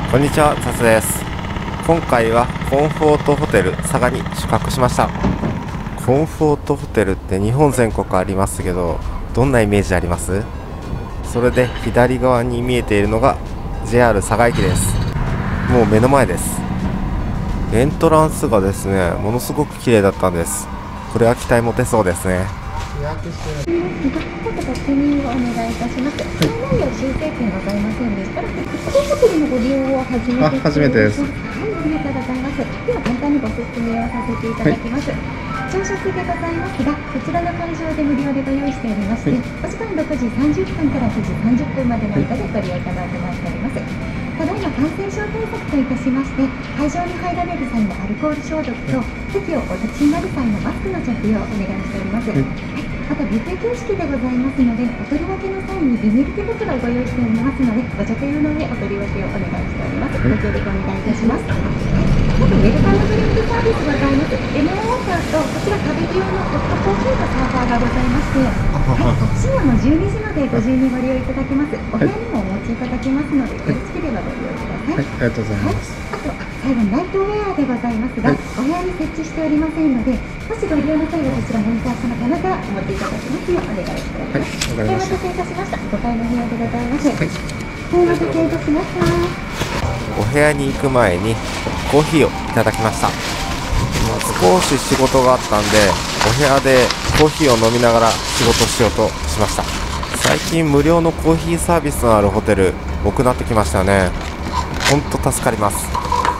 こんにちは、タスです。今回はコンフォートホテル佐賀に宿泊しました。コンフォートホテルって日本全国ありますけど、どんなイメージあります？それで左側に見えているのが JR 佐賀駅です。もう目の前です。エントランスがですね、ものすごく綺麗だったんです。これは期待持てそうですね。 予約していますが、ちょっと確認をお願いいたします。内容修正点ございませんでしたら、当ホテルのご利用を初めてです。はい、ありがとうございます。では簡単にご説明をさせていただきます。朝食でございますが、こちらの会場で無料でご用意しておりまして、お時間6時30分から9時30分までの間でご利用可能となっております。ただいま感染症対策といたしまして、会場に入られる際のアルコール消毒と、席をお立ちになる際のマスクの着用をお願いしております。またビュッフェ形式でございますので、お取り分けの際にビニール手袋をご用意しておりますので、ご着用の上お取り分けをお願いしております。ご協力お願いいたします。まずウェルカムドリンクサービスございます。レモンウォーターと、こちら壁用のホットコーヒーのサーバーがございまして、深夜の12時までご自由にご利用いただけます。お部屋にもお持ちいただけますので、よろしければご利用ください。 ありがとうございます。 あと最後にライトウェアでございますが、お部屋に設置しておりませんので、もしご利用の際はこちらモニターその棚からお持ちいただきますようお願いしております。お待たせいたしました。5階の部屋でございます。お待たせいたしました。 お部屋に行く前にコーヒーをいただきました。少し仕事があったんで、お部屋でコーヒーを飲みながら仕事しようとしました。最近無料のコーヒーサービスのあるホテル多くなってきましたね。ほんと助かります。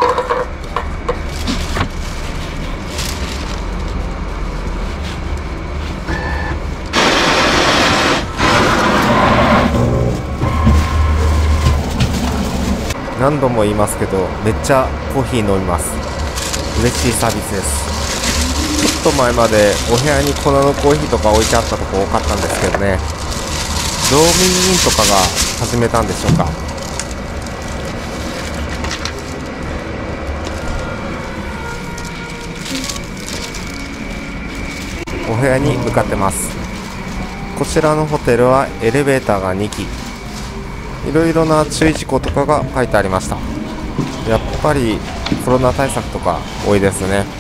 何度も言いますけど、めっちゃコーヒー飲みます。嬉しいサービスです。ちょっと前までお部屋に粉のコーヒーとか置いてあったとこ多かったんですけどね、道民員とかが始めたんでしょうか。お部屋に向かってます。こちらのホテルはエレベーターが2基、いろいろな注意事項とかが書いてありました。やっぱりコロナ対策とか多いですね。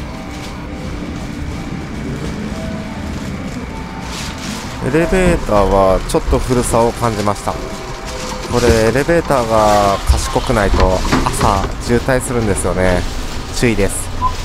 エレベーターはちょっと古さを感じました。これエレベーターが賢くないと朝渋滞するんですよね。注意です。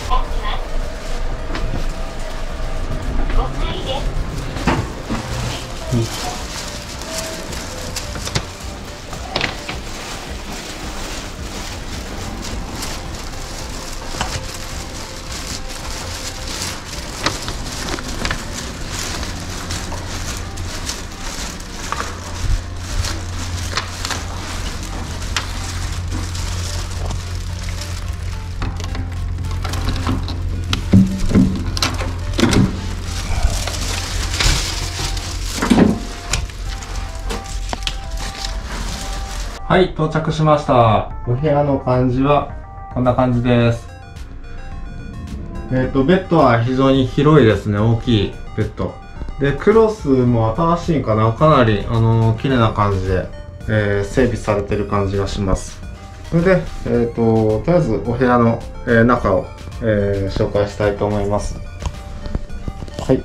はい、到着しました。お部屋の感じはこんな感じです。ベッドは非常に広いですね。大きいベッド。で、クロスも新しいんかな。かなり、綺麗な感じで、整備されてる感じがします。それで、とりあえずお部屋の、中を、紹介したいと思います。はい。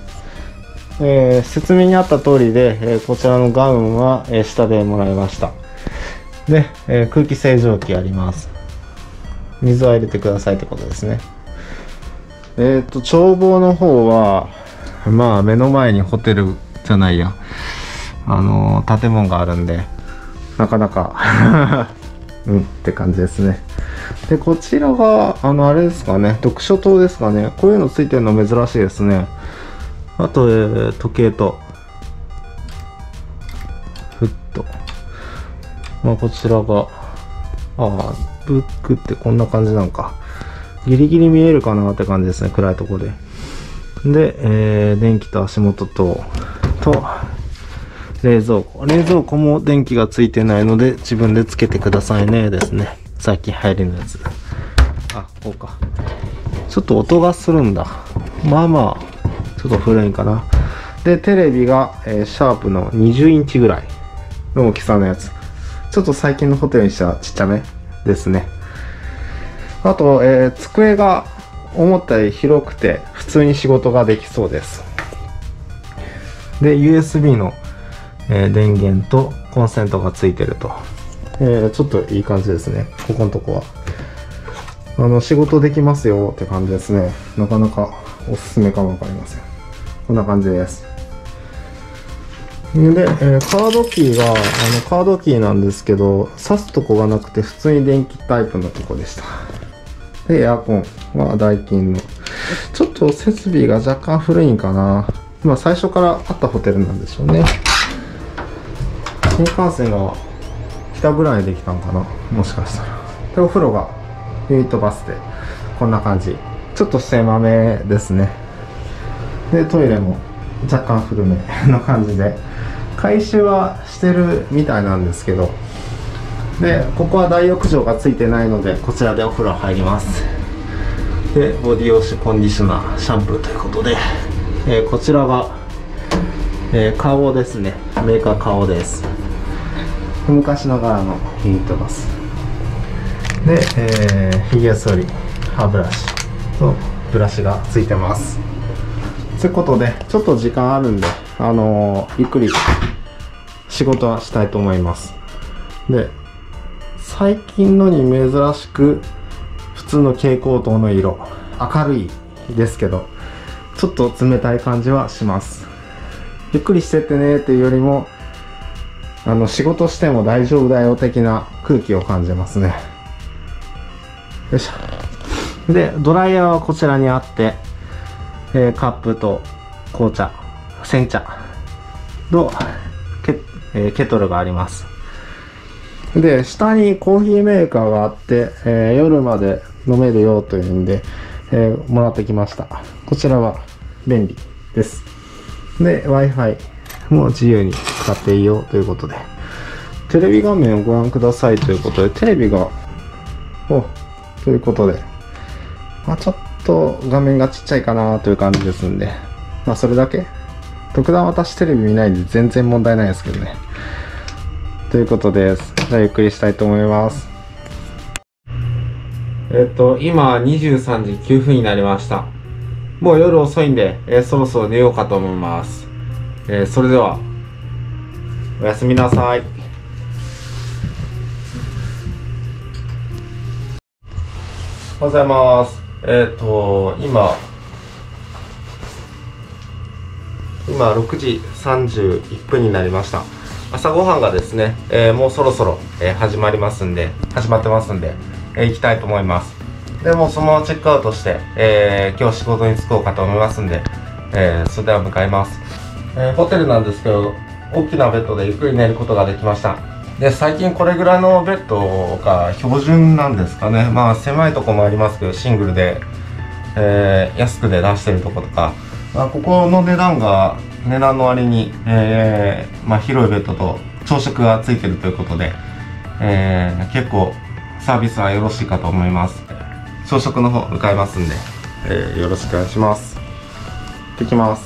説明にあった通りで、こちらのガウンは、下でもらいました。で、空気清浄機あります。水は入れてくださいってことですね。眺望の方は、まあ目の前にホテルじゃないや、建物があるんで、なかなかうんって感じですね。で、こちらが、あれですかね、読書灯ですかね。こういうのついてるの珍しいですね。あと、時計と、フット。まあこちらが、ブックってこんな感じなんか。ギリギリ見えるかなって感じですね、暗いところで。で、電気と足元と、冷蔵庫。冷蔵庫も電気がついてないので、自分でつけてくださいね、ですね。最近流行りのやつ。こうか。ちょっと音がするんだ。まあまあ、ちょっと古いかな。で、テレビが、シャープの20インチぐらいの大きさのやつ。ちょっと最近のホテルにしてはちっちゃめですね。あと、机が思ったより広くて普通に仕事ができそうです。で USB の、電源とコンセントがついてると、ちょっといい感じですね。ここのとこは仕事できますよって感じですね。なかなかおすすめかもわかりません。こんな感じです。で、カードキーがカードキーなんですけど、挿すとこがなくて普通に電気タイプのとこでした。で、エアコンはダイキンの。ちょっと設備が若干古いんかな。まあ最初からあったホテルなんでしょうね。新幹線が来たぐらいできたんかな、もしかしたら。で、お風呂がユニットバスでこんな感じ。ちょっと狭めですね。で、トイレも若干古めの感じで、改修はしてるみたいなんですけど、でここは大浴場がついてないので、こちらでお風呂入ります。でボディウォッシュ、コンディショナー、シャンプーということで、こちらが、花王ですね。メーカー花王です。昔ながらのユニットバスで、ひげ剃り、歯ブラシとブラシがついてます。ということで、ちょっと時間あるんで、ゆっくり仕事はしたいと思います。で、最近のに珍しく普通の蛍光灯の色、明るいですけど、ちょっと冷たい感じはします。ゆっくりしてってねっていうよりも、仕事しても大丈夫だよ的な空気を感じますね。よいしょ。で、ドライヤーはこちらにあって、カップと紅茶、煎茶とケトルがあります。で、下にコーヒーメーカーがあって、夜まで飲めるよというんで、もらってきました。こちらは便利です。で、Wi-Fi も自由に使っていいよということで、テレビ画面をご覧くださいということで、テレビが、ということで、ちょっと画面がちっちゃいかなという感じですんで、それだけ。特段私テレビ見ないんで全然問題ないですけどね。ということです。じゃあゆっくりしたいと思います。今23時9分になりました。もう夜遅いんで、そろそろ寝ようかと思います。それでは、おやすみなさい。おはようございます。今6時31分になりました。朝ごはんがですね、もうそろそろ、始まってますんで、行きたいと思います。でもそのままチェックアウトして、今日仕事に就こうかと思いますんで、それでは向かいます。ホテルなんですけど、大きなベッドでゆっくり寝ることができました。で、最近これぐらいのベッドが標準なんですかね。狭いとこもありますけど、シングルで、安くで出してるとことか、ここの値段の割に、広いベッドと朝食がついてるということで、結構サービスはよろしいかと思います。朝食の方向かいますんで、よろしくお願いします。行ってきます。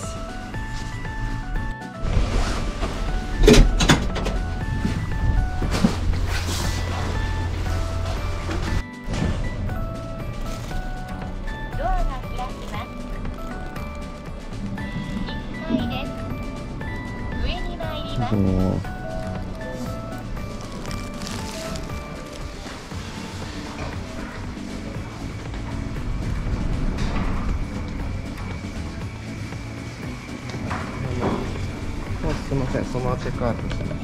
ドアが開きます。1階です。上に参ります。 すいません、そのままチェックアウトしてます。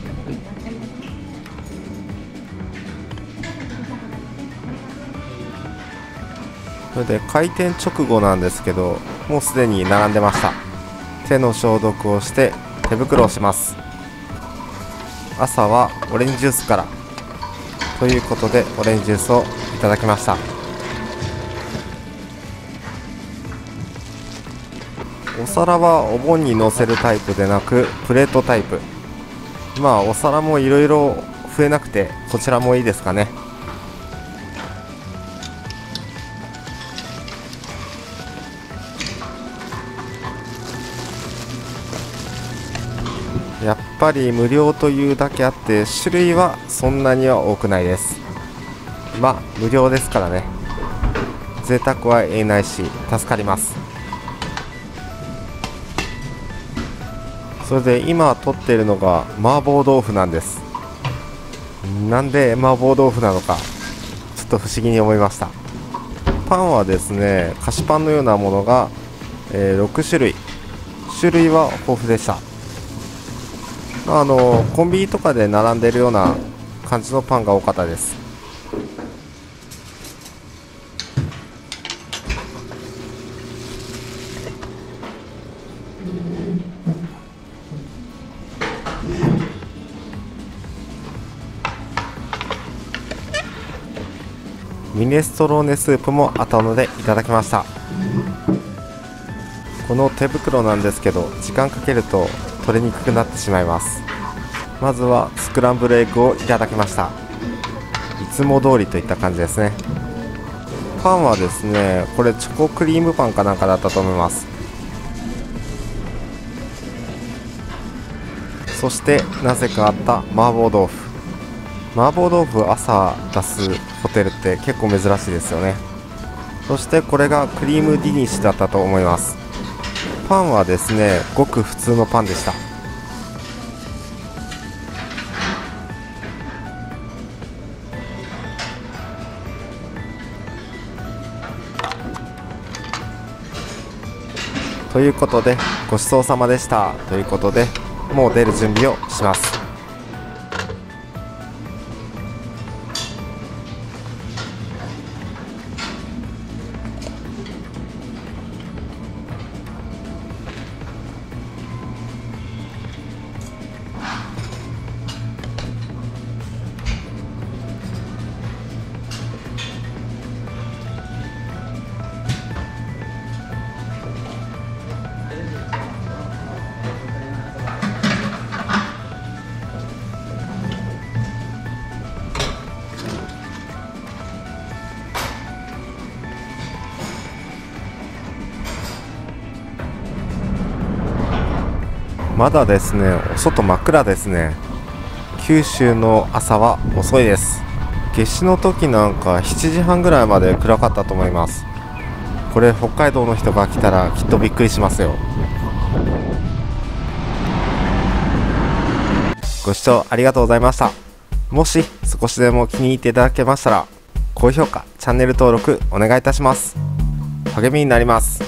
それで開店直後なんですけど、もうすでに並んでました。手の消毒をして手袋をします。朝はオレンジジュースからということで、オレンジジュースをいただきました。お皿はお盆に乗せるタイプでなくプレートタイプ。お皿もいろいろ増えなくて、こちらもいいですかね。やっぱり無料というだけあって種類はそんなには多くないです。 まあ無料ですからね、贅沢は言えないし助かります。それで今取っているのが麻婆豆腐なんです。なんで麻婆豆腐なのかちょっと不思議に思いました。パンはですね、菓子パンのようなものが、6種類は豊富でした。コンビニとかで並んでいるような感じのパンが多かったです。ミネストローネスープもあったのでいただきました。この手袋なんですけど、時間かけると取れにくくなってしまいます。まずはスクランブルエッグをいただきました。いつも通りといった感じですね。パンはですね、これチョコクリームパンかなんかだったと思います。そしてなぜかあった麻婆豆腐。麻婆豆腐朝出すホテルって結構珍しいですよね。そしてこれがクリームディニッシュだったと思います。パンはですね、ごく普通のパンでした。ということでごちそうさまでしたということで、もう出る準備をします。まだですね、お外真っ暗ですね。九州の朝は遅いです。夏至の時なんか7時半ぐらいまで暗かったと思います。これ北海道の人が来たらきっとびっくりしますよ。ご視聴ありがとうございました。もし少しでも気に入っていただけましたら、高評価、チャンネル登録お願いいたします。励みになります。